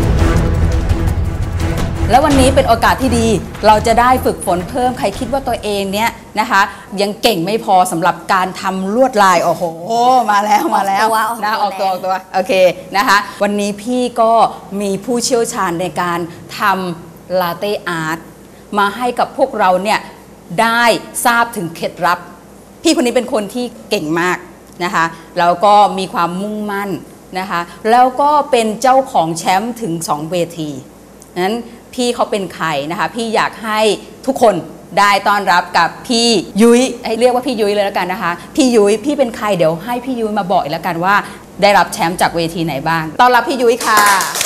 และวันนี้เป็นโอกาสที่ดีเราจะได้ฝึกฝนเพิ่มใครคิดว่าตัวเองเนี้ยนะคะยังเก่งไม่พอสำหรับการทำลวดลายโอ้โหมาแล้วมาแล้วนะออกตัวออกตัวโอเคนะคะวันนี้พี่ก็มีผู้เชี่ยวชาญในการทำลาเต้อาร์ตมาให้กับพวกเราเนี่ยได้ทราบถึงเคล็ดลับพี่คนนี้เป็นคนที่เก่งมากนะคะแล้วก็มีความมุ่งมั่นนะคะแล้วก็เป็นเจ้าของแชมป์ถึงสองเวทีนั้นพี่เขาเป็นใครนะคะพี่อยากให้ทุกคนได้ต้อนรับกับพี่ยุ้ยให้เรียกว่าพี่ยุ้ยเลยแล้วกันนะคะพี่ยุ้ยพี่เป็นใครเดี๋ยวให้พี่ยุ้ยมาบอกอีกแล้วกันว่าได้รับแชมป์จากเวทีไหนบ้างต้อนรับพี่ยุ้ยค่ะ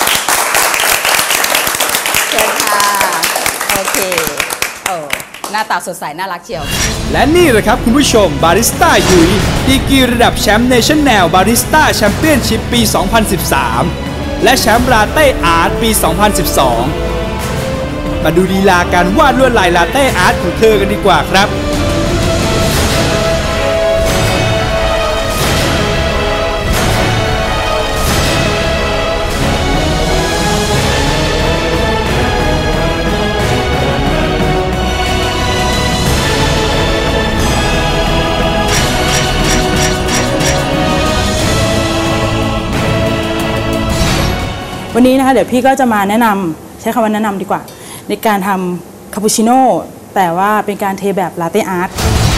เชิญค่ะโอเคโอ้หน้าตาสดใสน่ารักเชียวและนี่แหละครับคุณผู้ชมบาริสต้ายุ้ยดีกรีระดับแชมป์เนชั่นแนลบาริสต้าแชมเปี้ยนชิพปี สองพันสิบสาม และแชมป์ลาเต้อาร์ตปี สองพันสิบสอง มาดูลีลาการวาดลวดลายลาเต้อาร์ตของเธอกันดีกว่าครับวันนี้นะคะเดี๋ยวพี่ก็จะมาแนะนำใช้คำว่าแนะนำดีกว่าในการทำคาปูชิโน่แต่ว่าเป็นการเทแบบลาเต้อาร์ต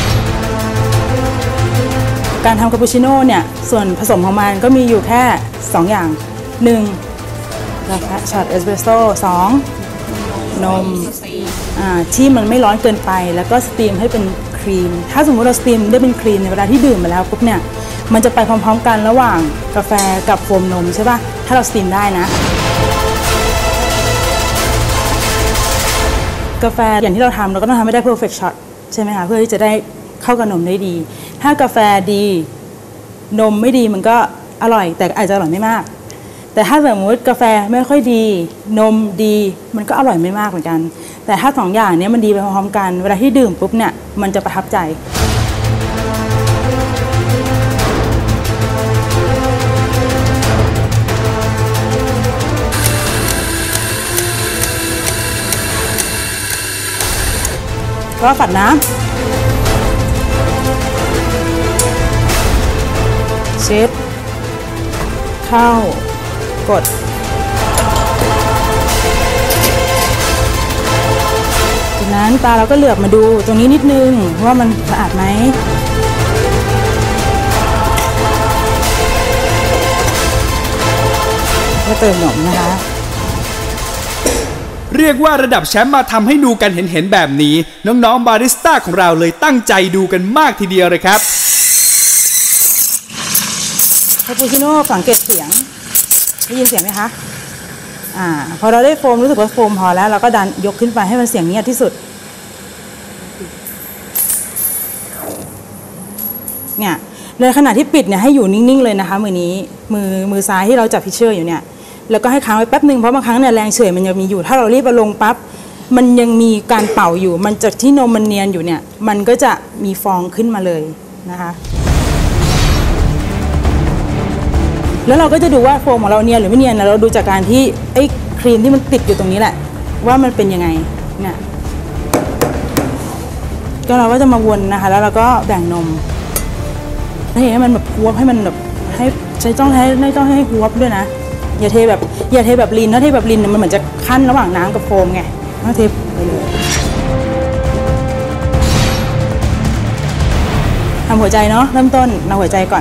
การทำคาปูชิโน่เนี่ยส่วนผสมของมันก็มีอยู่แค่สองอย่างหนึ่งกาแฟช็อตเอสเปรสโซ่สองนมที่มันไม่ร้อนเกินไปแล้วก็สตรีมให้เป็นครีมถ้าสมมติเราสตรีมได้เป็นครีมในเวลาที่ดื่มมาแล้วปุ๊บเนี่ยมันจะไปพร้อมๆกันระหว่างกาแฟกับโฟมนมใช่ป่ะถ้าเราสตรีมได้นะกาแฟอย่างที่เราทำเราก็ต้องทำให้ได้ perfect shot ใช่ไหมคะเพื่อที่จะได้เข้ากับนมได้ดี ถ้ากาแฟดีนมไม่ดีมันก็อร่อยแต่อาจจะอร่อยไม่มากแต่ถ้าสมมติกาแฟไม่ค่อยดีนมดีมันก็อร่อยไม่มากเหมือนกันแต่ถ้าสองอย่างนี้มันดีไปพร้อมกันเวลาที่ดื่มปุ๊บเนี่ยมันจะประทับใจก็ฝัดน้ำเช็ดเข้ากดจากนั้นตาเราก็เหลือบมาดูตรงนี้นิดนึงว่ามันสะอาดไหมก็เติมนมนะคะเรียกว่าระดับแชมป์มาทำให้ดูกันเห็นๆแบบนี้น้องๆบาริสต้าของเราเลยตั้งใจดูกันมากทีเดียวเลยครับคาปูชิโน่สังเกตเสียงได้ยินเสียงไหมคะอ่าพอเราได้โฟมรู้สึกว่าโฟมพอแล้วเราก็ดันยกขึ้นไปให้มันเสียงเงียบที่สุดเนี่ยในขณะที่ปิดเนี่ยให้อยู่นิ่งๆเลยนะคะมือนี้มือมือซ้ายที่เราจับพิชเชอร์อยู่เนี่ยแล้วก็ให้ค้างไว้แป๊บหนึ่งเพราะบางครั้งเนี่ยแรงเฉื่อยมันยังมีอยู่ถ้าเรารีบเอาลงปั๊บมันยังมีการเป่าอยู่มันจากที่นมมันเนียนอยู่เนี่ยมันก็จะมีฟองขึ้นมาเลยนะคะแล้วเราก็จะดูว่าโฟมของเราเนียนหรือไม่เนียนเราดูจากการที่ไอ้ครีมที่มันติดอยู่ตรงนี้แหละว่ามันเป็นยังไงเนี่ยก็เราก็จะมาวนนะคะแล้วเราก็แบ่งนมให้มันแบบวบให้มันแบบให้ใช้ต้องให้ไม่ต้องให้วบด้วยนะอย่าเทแบบอย่าเทแบบลินถ้าเทแบบลินมันเหมือนจะขั้นระหว่างน้ำกับโฟมไงต้องเทไปเลยทำหัวใจเนาะเริ่มต้นเอาหัวใจก่อน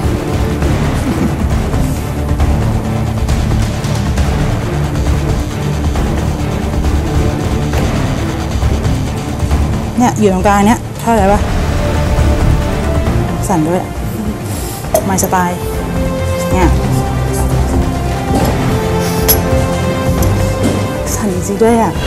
เนี่ยอยู่ตรงกลางเนี้ยเท่าไหร่ปะสั่นด้วยMy Styleเนี่ยสั่นจริงด้วยอ่ะ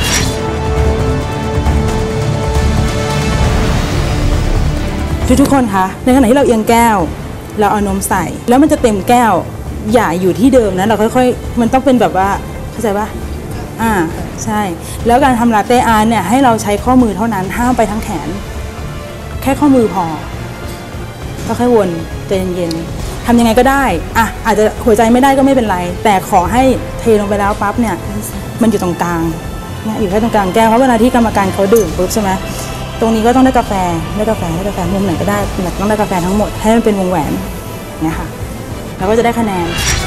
ทุกๆคนคะในขณะที่เราเอียงแก้วเราเอานมใส่แล้วมันจะเต็มแก้วอย่าอยู่ที่เดิมนะเราค่อยๆมันต้องเป็นแบบว่าเข้าใจปะอ่าใช่แล้วการทำลาเต้อาร์ตเนี่ยให้เราใช้ข้อมือเท่านั้นห้ามไปทั้งแขนแค่ข้อมือพอก็ค่อยวนใจเย็นๆทำยังไงก็ได้อ่ะอาจจะหัวใจไม่ได้ก็ไม่เป็นไรแต่ขอให้เทลงไปแล้วปั๊บเนี่ยมันอยู่ตรงกลางเนี่ยอยู่แค่ตรงกลางแก้วเพราะเวลาที่กรรมการเขาดื่มปุ๊บใช่ไหมตรงนี้ก็ต้องได้กาแฟได้กาแฟได้กาแฟมุมไหนก็ได้ต้องได้กาแฟทั้งหมดให้มันเป็นวงแหวนเนี่ยค่ะเราก็จะได้คะแนน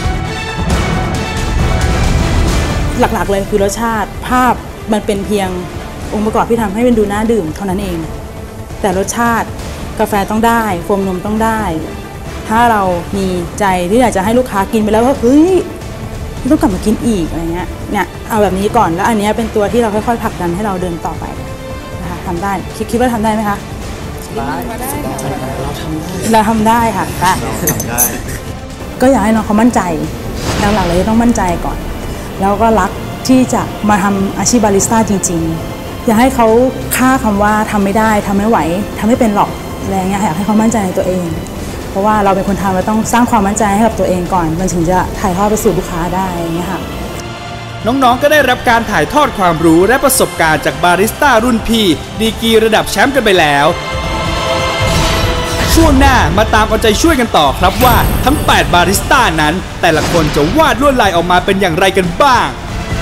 หลักๆเลยคือรสชาติภาพมันเป็นเพียงองค์ประกอบที่ทำให้มันดูน่าดื่มเท่านั้นเองแต่รสชาติกาแฟต้องได้โฟมนมต้องได้ถ้าเรามีใจที่อยากจะให้ลูกค้ากินไปแล้วว่าเฮ้ยต้องกลับมากินอีกอะไรเงี้ยเนี่ยเอาแบบนี้ก่อนแล้วอันนี้เป็นตัวที่เราค่อยๆผลักดันให้เราเดินต่อไปนะคะทำได้คิดคิดว่าทำได้ไหมคะได้เราทำได้เราทำได้ค่ะได้ก็อยากให้น้องเขามั่นใจหลักๆเลยต้องมั่นใจก่อนแล้วก็รักที่จะมาทำอาชีพบาริสต้าจริงๆอย่าให้เขาฆ่าคำว่าทำไม่ได้ทำไม่ไหวทำไม่เป็นหรอกอะไรเงี้ยอยากให้เขามั่นใจในตัวเองเพราะว่าเราเป็นคนทำเราต้องสร้างความมั่นใจให้กับตัวเองก่อนมันถึงจะถ่ายทอดไปสู่ลูกค้าได้อย่างเงี้ยค่ะน้องๆก็ได้รับการถ่ายทอดความรู้และประสบการณ์จากบาริสต้ารุ่นพี่ดีกรีระดับแชมป์กันไปแล้วช่วงหน้ามาตามเอาใจช่วยกันต่อครับว่าทั้งแปดบาริสต้านั้นแต่ละคนจะวาดลวดลายออกมาเป็นอย่างไรกันบ้าง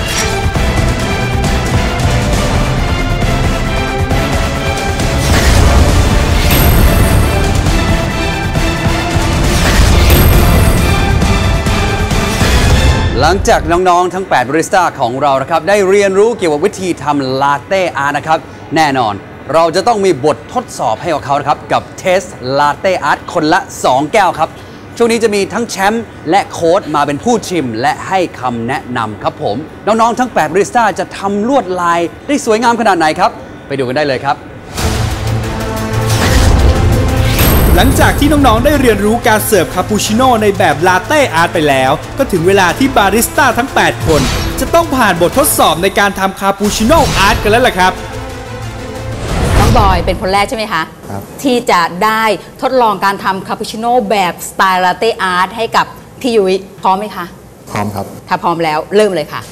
หลังจากน้องๆทั้งแปดบาริสต้าของเรานะครับได้เรียนรู้เกี่ยวกับวิธีทำลาเต้อาร์ตนะครับแน่นอนเราจะต้องมีบททดสอบให้กับเขานะครับกับเทสลาเต้อาร์ตคนละสองแก้วครับช่วงนี้จะมีทั้งแชมป์และโค้ชมาเป็นผู้ชิมและให้คำแนะนำครับผมน้องๆทั้งแปดบาริสต้าจะทำลวดลายได้สวยงามขนาดไหนครับไปดูกันได้เลยครับหลังจากที่น้องๆได้เรียนรู้การเสิร์ฟคาปูชิโน่ในแบบลาเต้อาร์ตไปแล้วก็ถึงเวลาที่บาริสต้าทั้งแปดคนจะต้องผ่านบททดสอบในการทำคาปูชิโน่อาร์ตกันแล้วล่ะครับน้องบอยเป็นคนแรกใช่ไหมคะครับที่จะได้ทดลองการทำคาปูชิโน่แบบสไตล์ลาเต้อาร์ตให้กับพี่ยุ้ยพร้อมไหมคะพร้อมครับถ้าพร้อมแล้วเริ่มเลยค่ะ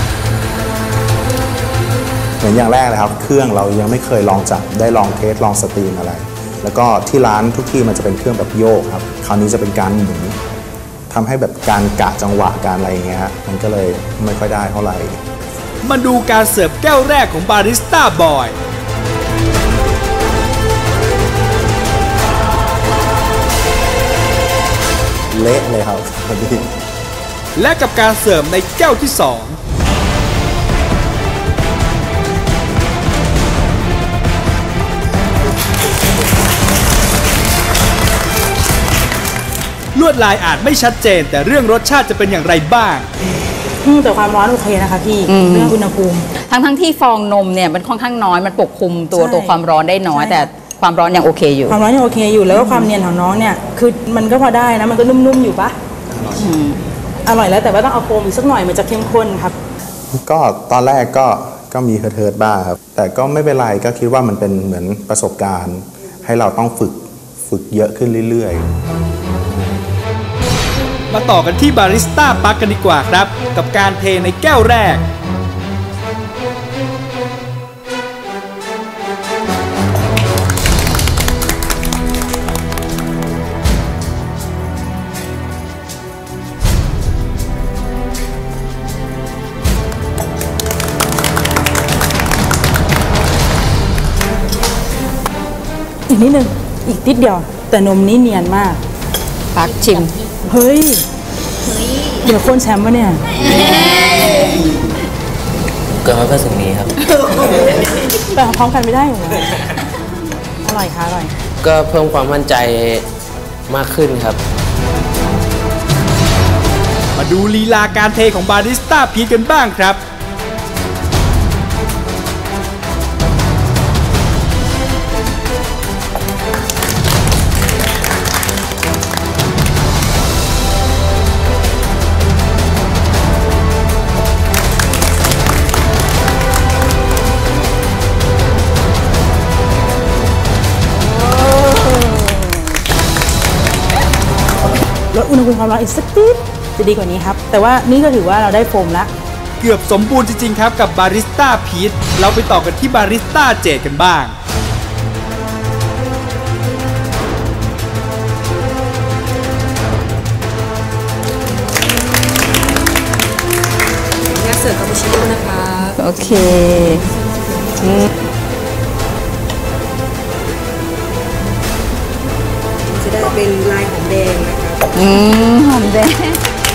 เหมือนอย่างแรกเลยครับเครื่องเรายังไม่เคยลองจับได้ลองเทสลองสตรีมอะไรแล้วก็ที่ร้านทุกที่มันจะเป็นเครื่องแบบโยกครับคราวนี้จะเป็นการหมุนทำให้แบบการกะจังหวะการอะไรอย่างเงี้ยฮะมันก็เลยไม่ค่อยได้เท่าไหร่มาดูการเสิร์ฟแก้วแรกของบาริสต้าบอยเละเลยครับวันนี้และกับการเสิร์ฟในแก้วที่สองลวดลายอาจไม่ชัดเจนแต่เรื่องรสชาติจะเป็นอย่างไรบ้างแต่ความร้อนโอเคนะคะพี่เรื่องอุณหภูมิทั้งทั้งที่ฟองนมเนี่ยมันค่อนข้างน้อยมันปกคลุมตัวตัวความร้อนได้น้อยแต่ความร้อนยังโอเคอยู่ความร้อนยังโอเคอยู่แล้วก็ความเนียนของน้องเนี่ยคือมันก็พอได้นะมันก็นุ่มๆอยู่ปะอร่อยแล้วแต่ว่าต้องเอาโฟมอีกสักหน่อยมันจะเข้มข้นครับก็ตอนแรกก็ก็มีเฮิร์ทๆบ้างครับแต่ก็ไม่เป็นไรก็คิดว่ามันเป็นเหมือนประสบการณ์ให้เราต้องฝึกฝึกเยอะขึ้นเรื่อยๆมาต่อกันที่บาริสต้าปักกันดีกว่าครับกับการเทในแก้วแรกอีกนิดนึงอีกนิดเดียวแต่นมนี้เนียนมากปักชิมเฮ้ยเดี๋ยวคนแชมป์วะเนี่ยเกิดมาเพื่อสิ่งนี้ครับแต่พร้อมกันไม่ได้เหรออร่อยค่ะอร่อยก็เพิ่มความมั่นใจมากขึ้นครับมาดูลีลาการเทของบาริสต้าพีทกันบ้างครับลดอุณหภูมิความร้อนอีกสักนิดจะดีกว่านี้ครับแต่ว่านี่ก็ถือว่าเราได้โฟมละเกือบสมบูรณ์จริงๆครับกับบาริสต้าพีทเราไปต่อกันที่บาริสต้าเจดกันบ้างงานเสิร์ฟคาปูชิโน่นะคะโอเคจะได้เป็นลายหอมแดงนะคะอืมหอมแดง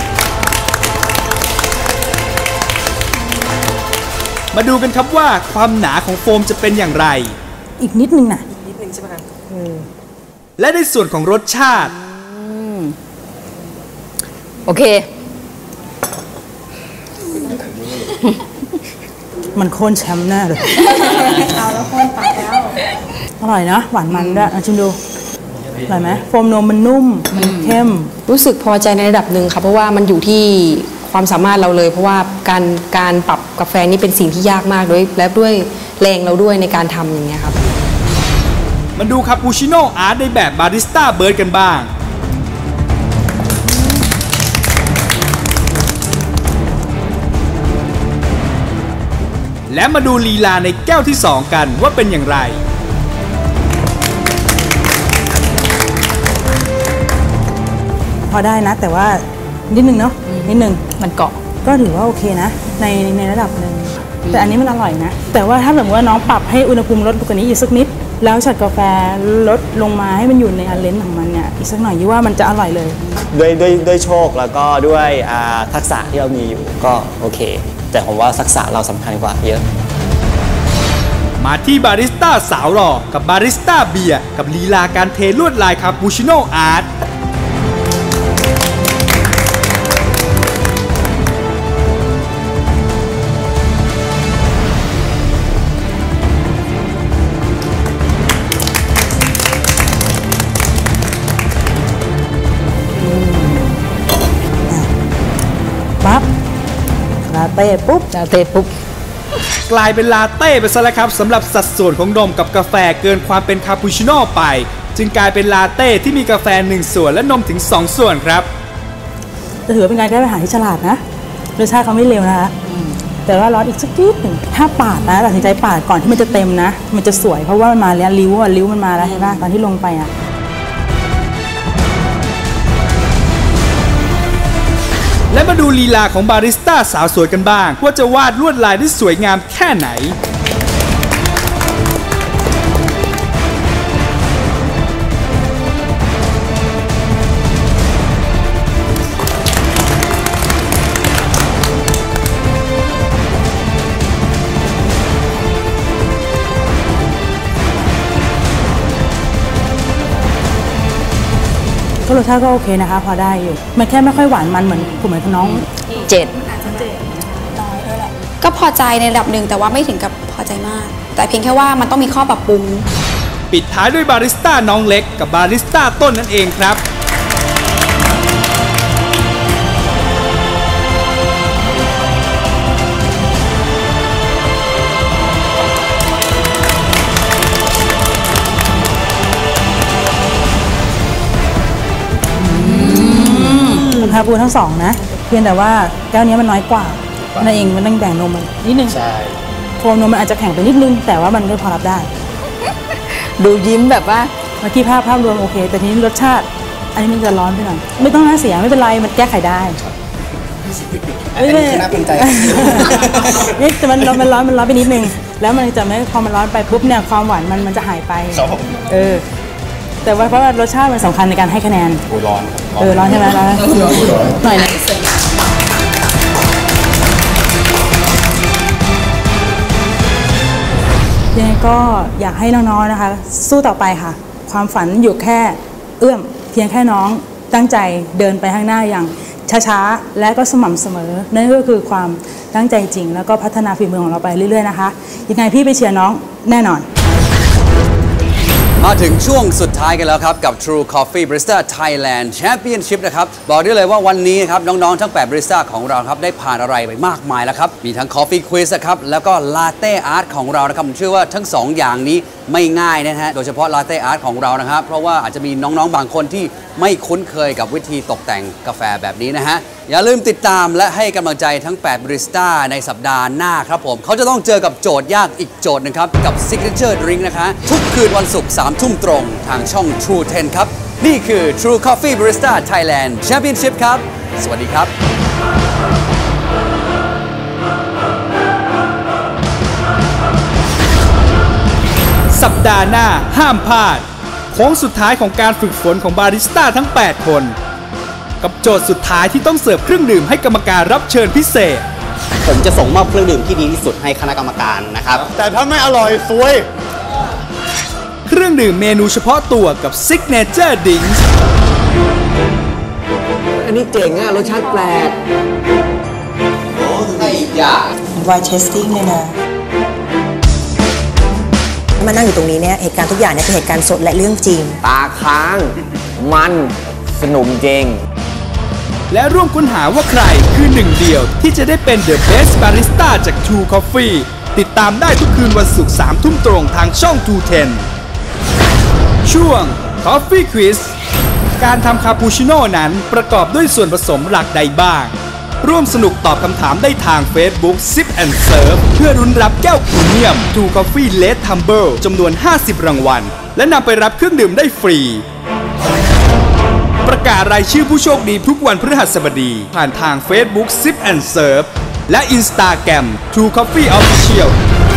มาดูกันครับว่าความหนาของโฟมจะเป็นอย่างไรอีกนิดนึงนะนิดนึงใช่ไหมคะและในส่วนของรสชาติโอเคมันโค่นแชมป์แน่เลยเอาแล้วโค่นไปแล้วอร่อยนะหวานมันด้วยชิมดูอร่อยไหมโฟมนมมันนุ่มมันเข้มรู้สึกพอใจในระดับหนึ่งค่ะเพราะว่ามันอยู่ที่ความสามารถเราเลยเพราะว่าการการปรับกาแฟนี่เป็นสิ่งที่ยากมากด้วยและด้วยแรงเราด้วยในการทำอย่างเงี้ยครับมาดูคาปูชิโน่อาร์ตในแบบบาริสต้าเบิร์ดกันบ้างและมาดูลีลาในแก้วที่สองกันว่าเป็นอย่างไรพอได้นะแต่ว่านิดนึงเนาะนิดนึงมันเกาะก็ถือว่าโอเคนะในในระดับหนึ่งแต่อันนี้มันอร่อยนะแต่ว่าถ้าสมมติว่าน้องปรับให้อุณหภูมิลดกว่านี้อีกสักนิดแล้วช็อตกาแฟลดลงมาให้มันอยู่ในอันเลนของมันเนี่ยอีกสักหน่อยยี่ว่ามันจะอร่อยเลยด้วยด้วยด้วยโชคแล้วก็ด้วยทักษะที่เรามีอยู่ก็โอเคแต่ผมว่าทักษะเราสำคัญกว่าเยอะมาที่บาริสต้าสาวหล่อกับบาริสต้าเบียร์กับลีลาการเทลวดลายคาปูชิโน่อาร์ตลาเต้ปุ๊บลาเต้ปุ๊บกลายเป็นลาเต้ไปซะแล้วครับสำหรับสัดส่วนของนมกับกาแฟเกินความเป็นคาปูชิโน่ไปจึงกลายเป็นลาเต้ที่มีกาแฟหนึ่งส่วนและนมถึงสองส่วนครับถือเป็นการแก้ปัญหาที่ฉลาดนะรสชาติเขาไม่เลวนะคะแต่ว่าร้อนอีกสักนิดหนึ่งถ้าปาดนะตัดสินใจปาดก่อนที่มันจะเต็มนะมันจะสวยเพราะว่ามันมาแล้วริ้วอ่ะริ้วมันมาแล้วใช่ไหมตอนที่ลงไปอ่ะและมาดูลีลาของบาริสต้าสาวสวยกันบ้างว่าจะวาดลวดลายได้สวยงามแค่ไหนก็รสชาติก็โอเคนะคะพอได้อยู่มันแค่ไม่ค่อยหวานมันเหมือนผมเหมือนน้องเจ็ดก็พอใจในระดับหนึ่งแต่ว่าไม่ถึงกับพอใจมากแต่เพียงแค่ว่ามันต้องมีข้อปรับปรุงปิดท้ายด้วยบาริสต้าน้องเล็กกับบาริสต้าต้นนั่นเองครับคาปูทั้งสองนะเพียงแต่ว่าแก้วนี้มันน้อยกว่านั่นเองมันต้องแบ่งนมมันนิดนึงใช่โฟมนมมันอาจจะแข็งไปนิดนึงแต่ว่ามันก็พอรับได้ดูยิ้มแบบว่าเมื่อกี้ภาพภาพรวมโอเคแต่ทีนี้รสชาติอันนี้มันจะร้อนไปหน่อยไม่ต้องน่าเสียไม่เป็นไรมันแก้ไขได้อันนี้คือน่าภูมิใจนี่แต่มันมันร้อนมันร้อนไปนิดนึงแล้วมันจะไม่พอมันร้อนไปปุ๊บเนี่ยความหวานมันมันจะหายไปเออแต่ว่าเพราะว่ารสชาติมันสำคัญในการให้คะแนนโอ้ร้อนเออร้อนใช่ไหมร้อนหน่อยนะยังไงก็อยากให้น้องๆนะคะสู้ต่อไปค่ะความฝันอยู่แค่เอื้อมเพียงแค่น้องตั้งใจเดินไปข้างหน้าอย่างช้าๆและก็สม่ำเสมอนั่นก็คือความตั้งใจจริงแล้วก็พัฒนาฝีมือของเราไปเรื่อยๆนะคะยังไงพี่ไปเชียร์น้องแน่นอนมาถึงช่วงสุดท้ายกันแล้วครับกับ True Coffee Barista Thailand Championship นะครับบอกได้เลยว่าวันนี้ครับน้องๆทั้งแปดบาริสต้าของเราครับได้ผ่านอะไรไปมากมายแล้วครับมีทั้ง Coffee Quiz ครับแล้วก็ Latte Art ของเรานะครับผมเชื่อว่าทั้งสองอย่างนี้ไม่ง่ายนะฮะโดยเฉพาะ Latte Art ของเรานะครับเพราะว่าอาจจะมีน้องๆบางคนที่ไม่คุ้นเคยกับวิธีตกแต่งกาแฟแบบนี้นะฮะอย่าลืมติดตามและให้กำลังใจทั้งแปดบาริสต้าในสัปดาห์หน้าครับผมเขาจะต้องเจอกับโจทย์ยากอีกโจทย์นึงครับกับ Signature Drink นะคะทุกคืนวันศุกร์สามทุ่มตรงทางช่อง True เท็น ครับนี่คือ True Coffee Barista Thailand Championship ครับสวัสดีครับสัปดาห์หน้าห้ามพลาดโค้งสุดท้ายของการฝึกฝนของบาริสต้าทั้งแปดคนกับโจทย์สุดท้ายที่ต้องเสิร์ฟเครื่องดื่มให้กรรมการรับเชิญพิเศษผมจะส่งมอบเครื่องดื่มที่ดีที่สุดให้คณะกรรมการนะครับแต่ถ้าไม่อร่อยซวยเครื่องดื่มเมนูเฉพาะตัวกับ Signature Drinks อันนี้เจ๋งอะรสชาติแปลกโอ้ไอ้ยา Wine Tasting เลยนะมานั่งอยู่ตรงนี้เนี่ยเหตุการณ์ทุกอย่างเนี่ยเป็นเหตุการณ์สดและเรื่องจริงตาค้างมันสนุกจริงและร่วมค้นหาว่าใครคือหนึ่งเดียวที่จะได้เป็น The Best Barista จาก True Coffee ติดตามได้ทุกคืนวันศุกร์สามทุ่มตรงทางช่อง True เท็น ช่วง Coffee Quiz การทำคาปูชิโน่นั้นประกอบด้วยส่วนผสมหลักใดบ้างร่วมสนุกตอบคำถามได้ทาง Facebook Sip and Serve เพื่อรุ้นรับแก้วพรีเมียม True Coffee Red Tumbler จำนวนห้าสิบรางวัลและนำไปรับเครื่องดื่มได้ฟรีประกาศรายชื่อผู้โชคดีทุกวันพฤหัสบดีผ่านทาง Facebook Sip and Serve และ Instagram True Coffee Official